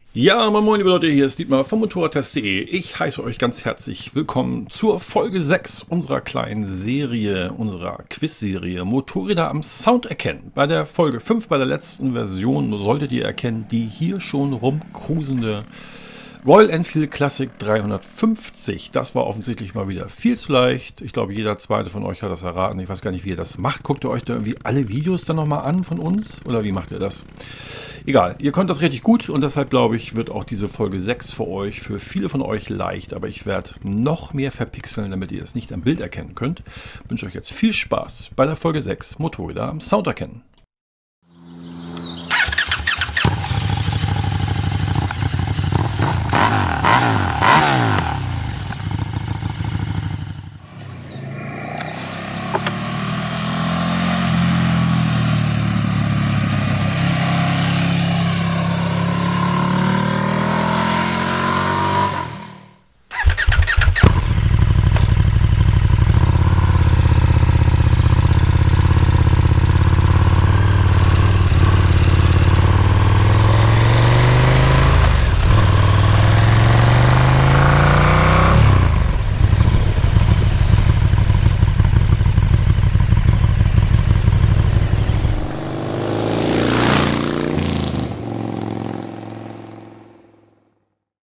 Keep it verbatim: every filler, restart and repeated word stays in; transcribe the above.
Ja, moin moin liebe Leute, hier ist Dietmar vom Motorradtest punkt de. Ich heiße euch ganz herzlich willkommen zur Folge sechs unserer kleinen Serie, unserer Quiz-Serie Motorräder am Sound erkennen. Bei der Folge fünf, bei der letzten Version, solltet ihr erkennen, die hier schon rumcruisende Royal Enfield Classic dreihundertfünfzig. Das war offensichtlich mal wieder viel zu leicht. Ich glaube, jeder zweite von euch hat das erraten. Ich weiß gar nicht, wie ihr das macht. Guckt ihr euch da irgendwie alle Videos dann nochmal an von uns? Oder wie macht ihr das? Egal, ihr könnt das richtig gut und deshalb glaube ich, wird auch diese Folge sechs für euch, für viele von euch leicht. Aber ich werde noch mehr verpixeln, damit ihr es nicht am Bild erkennen könnt. Ich wünsche euch jetzt viel Spaß bei der Folge sechs Motorräder am Sound erkennen.